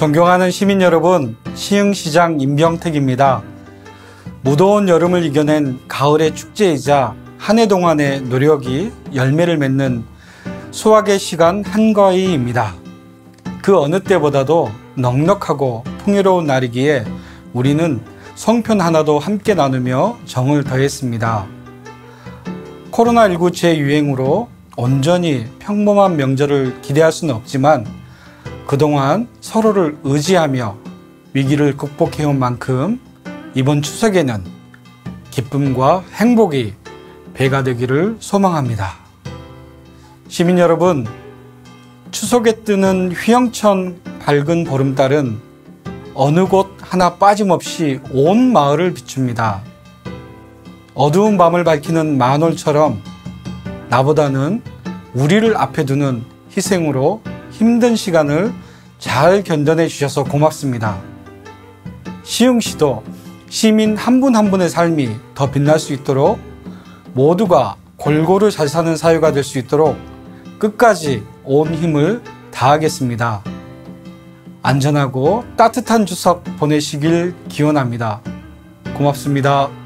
존경하는 시민 여러분, 시흥시장 임병택입니다. 무더운 여름을 이겨낸 가을의 축제이자 한 해 동안의 노력이 열매를 맺는 수확의 시간 한가위입니다. 그 어느 때보다도 넉넉하고 풍요로운 날이기에 우리는 송편 하나도 함께 나누며 정을 더했습니다. 코로나19 재유행으로 온전히 평범한 명절을 기대할 수는 없지만 그동안 서로를 의지하며 위기를 극복해온 만큼 이번 추석에는 기쁨과 행복이 배가 되기를 소망합니다. 시민 여러분, 추석에 뜨는 휘영천 밝은 보름달은 어느 곳 하나 빠짐없이 온 마을을 비춥니다. 어두운 밤을 밝히는 만월처럼 나보다는 우리를 앞에 두는 희생으로 힘든 시간을 잘 견뎌내 주셔서 고맙습니다. 시흥시도 시민 한 분 한 분의 삶이 더 빛날 수 있도록 모두가 골고루 잘 사는 사회가 될 수 있도록 끝까지 온 힘을 다하겠습니다. 안전하고 따뜻한 추석 보내시길 기원합니다. 고맙습니다.